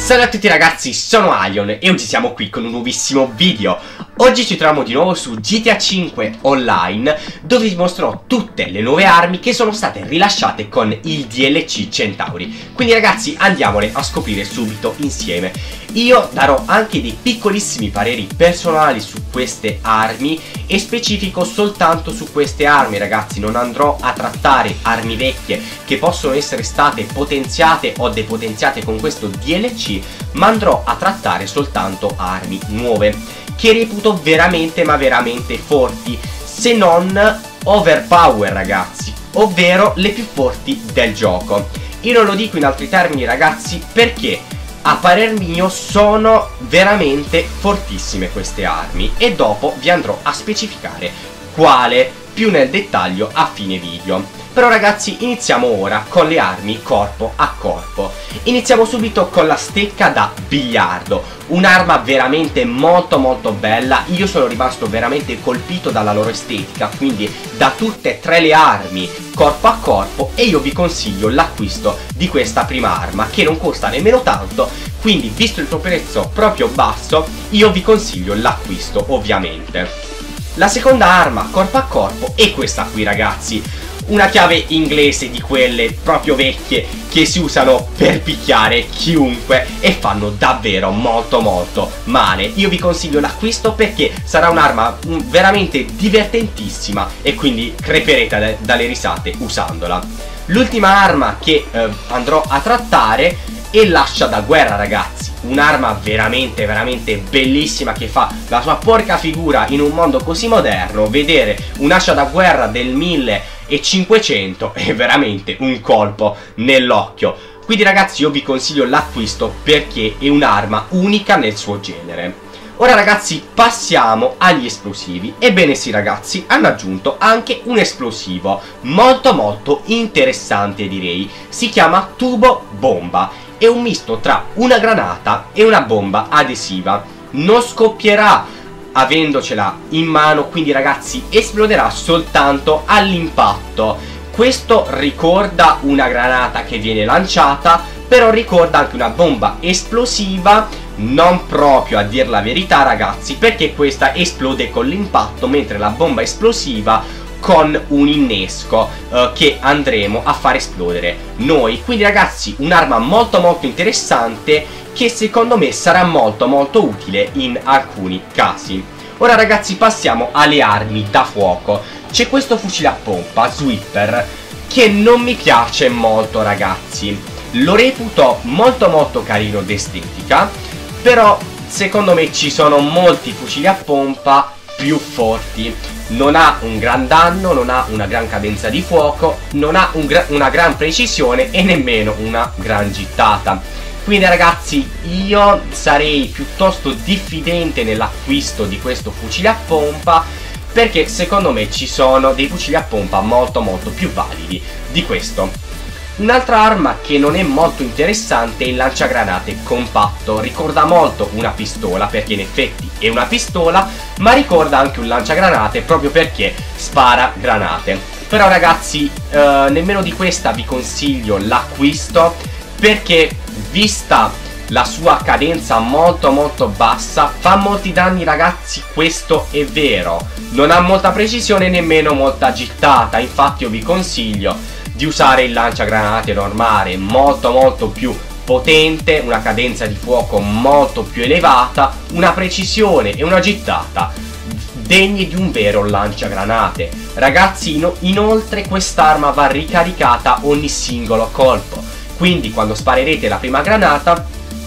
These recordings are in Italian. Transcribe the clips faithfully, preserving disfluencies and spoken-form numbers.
Salve a tutti ragazzi, sono Alion e oggi siamo qui con un nuovissimo video. Oggi ci troviamo di nuovo su G T A cinque Online, dove vi mostrerò tutte le nuove armi che sono state rilasciate con il D L C Centauri. Quindi ragazzi, andiamole a scoprire subito insieme. Io darò anche dei piccolissimi pareri personali su queste armi e specifico soltanto su queste armi ragazzi. Non andrò a trattare armi vecchie che possono essere state potenziate o depotenziate con questo D L C, ma andrò a trattare soltanto armi nuove che reputo veramente ma veramente forti, se non overpower ragazzi, ovvero le più forti del gioco. Io non lo dico in altri termini ragazzi perché a parer mio sono veramente fortissime queste armi e dopo vi andrò a specificare quale più nel dettaglio a fine video. Però ragazzi, iniziamo ora con le armi corpo a corpo. Iniziamo subito con la stecca da biliardo, un'arma veramente molto molto bella. Io sono rimasto veramente colpito dalla loro estetica, quindi da tutte e tre le armi corpo a corpo, e io vi consiglio l'acquisto di questa prima arma che non costa nemmeno tanto, quindi visto il suo prezzo proprio basso io vi consiglio l'acquisto ovviamente. La seconda arma corpo a corpo è questa qui ragazzi, una chiave inglese di quelle proprio vecchie che si usano per picchiare chiunque e fanno davvero molto molto male. Io vi consiglio l'acquisto perché sarà un'arma veramente divertentissima e quindi creperete dalle risate usandola. L'ultima arma che eh, andrò a trattare è l'ascia da guerra ragazzi, un'arma veramente veramente bellissima che fa la sua porca figura in un mondo così moderno. Vedere un'ascia da guerra del millecinquecento è veramente un colpo nell'occhio. Quindi ragazzi io vi consiglio l'acquisto perché è un'arma unica nel suo genere. Ora ragazzi passiamo agli esplosivi. Ebbene sì ragazzi, hanno aggiunto anche un esplosivo molto molto interessante direi. Si chiama tubo bomba. È un misto tra una granata e una bomba adesiva. Non scoppierà avendocela in mano, quindi ragazzi esploderà soltanto all'impatto. Questo ricorda una granata che viene lanciata, però ricorda anche una bomba esplosiva, non proprio a dir la verità ragazzi, perché questa esplode con l'impatto mentre la bomba esplosiva con un innesco uh, che andremo a far esplodere noi. Quindi ragazzi un'arma molto molto interessante che secondo me sarà molto molto utile in alcuni casi. Ora ragazzi passiamo alle armi da fuoco. C'è questo fucile a pompa Swiffer che non mi piace molto ragazzi. Lo reputo molto molto carino d'estetica, però secondo me ci sono molti fucili a pompa più forti. Non ha un gran danno, non ha una gran cadenza di fuoco, non ha un gra una gran precisione e nemmeno una gran gittata. Quindi ragazzi io sarei piuttosto diffidente nell'acquisto di questo fucile a pompa, perché secondo me ci sono dei fucili a pompa molto molto più validi di questo. Un'altra arma che non è molto interessante è il lanciagranate compatto. Ricorda molto una pistola perché in effetti è una pistola, ma ricorda anche un lanciagranate proprio perché spara granate. Però ragazzi eh, nemmeno di questa vi consiglio l'acquisto, perché vista la sua cadenza molto molto bassa fa molti danni ragazzi, questo è vero. Non ha molta precisione nemmeno molta gittata, infatti io vi consiglio di usare il lanciagranate normale, molto molto più potente, una cadenza di fuoco molto più elevata, una precisione e una gittata degni di un vero lanciagranate. Ragazzi ino inoltre quest'arma va ricaricata ogni singolo colpo, quindi quando sparerete la prima granata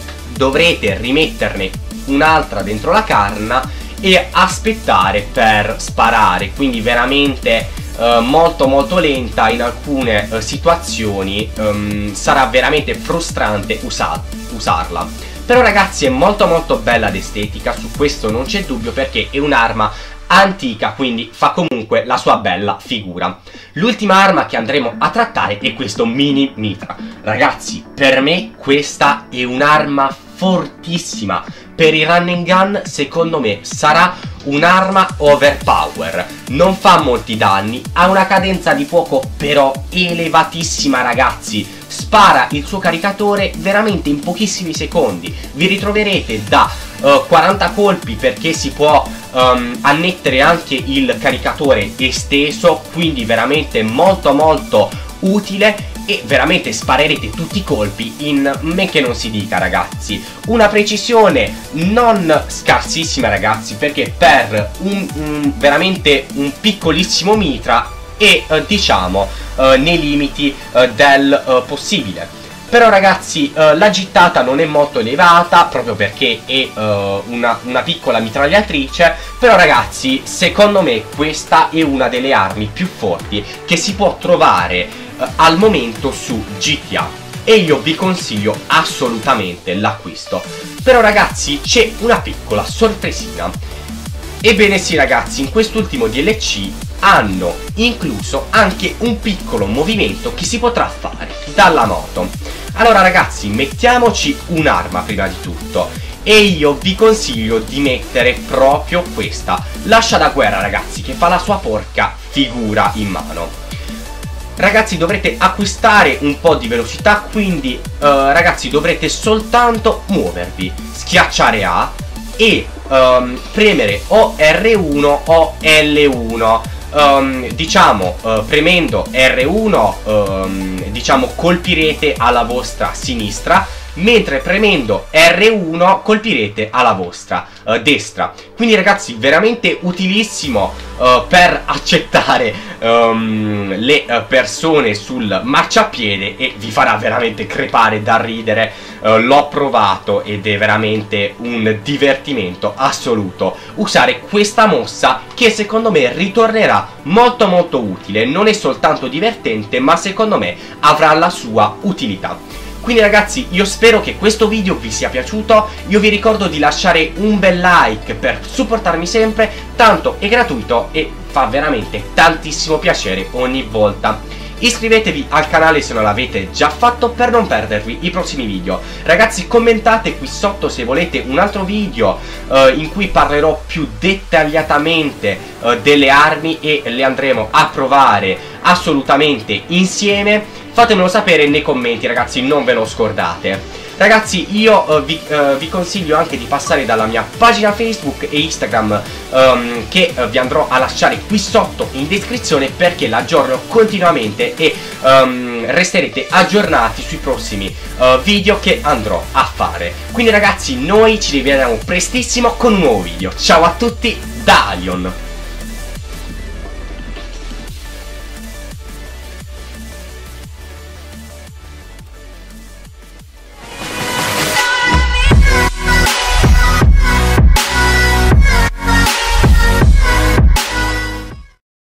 dovrete rimetterne un'altra dentro la canna e aspettare per sparare, quindi veramente Uh, molto molto lenta in alcune uh, situazioni. Um, sarà veramente frustrante usa usarla. Però ragazzi è molto molto bella d'estetica, su questo non c'è dubbio, perché è un'arma antica, quindi fa comunque la sua bella figura. L'ultima arma che andremo a trattare è questo mini mitra. Ragazzi per me questa è un'arma fortissima, per i run and gun secondo me sarà un'arma overpower. Non fa molti danni, ha una cadenza di fuoco però elevatissima ragazzi. Spara il suo caricatore veramente in pochissimi secondi. Vi ritroverete da uh, quaranta colpi, perché si può um, annettere anche il caricatore esteso, quindi veramente molto molto utile. E veramente sparerete tutti i colpi in men che non si dica ragazzi. Una precisione non scarsissima ragazzi, perché per un, un veramente un piccolissimo mitra e eh, diciamo eh, nei limiti eh, del eh, possibile. Però ragazzi eh, la gittata non è molto elevata, proprio perché è eh, una, una piccola mitragliatrice. Però ragazzi, secondo me questa è una delle armi più forti che si può trovare eh, al momento su G T A, e io vi consiglio assolutamente l'acquisto. Però ragazzi c'è una piccola sorpresina. Ebbene sì ragazzi, in quest'ultimo D L C hanno incluso anche un piccolo movimento che si potrà fare dalla moto. Allora ragazzi, mettiamoci un'arma prima di tutto, e io vi consiglio di mettere proprio questa, l'ascia da guerra ragazzi, che fa la sua porca figura in mano. Ragazzi dovrete acquistare un po' di velocità, quindi uh, ragazzi dovrete soltanto muovervi, schiacciare A e um, premere o R uno o L uno. Um, diciamo uh, premendo R uno um, diciamo colpirete alla vostra sinistra, mentre premendo R uno colpirete alla vostra uh, destra. Quindi ragazzi veramente utilissimo uh, per accettare um, le uh, persone sul marciapiede, e vi farà veramente crepare da ridere. Uh, l'ho provato ed è veramente un divertimento assoluto usare questa mossa, che secondo me ritornerà molto molto utile. Non è soltanto divertente, ma secondo me avrà la sua utilità. Quindi ragazzi io spero che questo video vi sia piaciuto. Io vi ricordo di lasciare un bel like per supportarmi sempre, tanto è gratuito e fa veramente tantissimo piacere ogni volta. Iscrivetevi al canale se non l'avete già fatto per non perdervi i prossimi video. Ragazzi commentate qui sotto se volete un altro video uh, in cui parlerò più dettagliatamente uh, delle armi, e le andremo a provare assolutamente insieme. Fatemelo sapere nei commenti ragazzi, non ve lo scordate. Ragazzi io uh, vi, uh, vi consiglio anche di passare dalla mia pagina Facebook e Instagram, um, che uh, vi andrò a lasciare qui sotto in descrizione, perché l'aggiorno continuamente e um, resterete aggiornati sui prossimi uh, video che andrò a fare. Quindi ragazzi noi ci rivediamo prestissimo con un nuovo video. Ciao a tutti da Alion.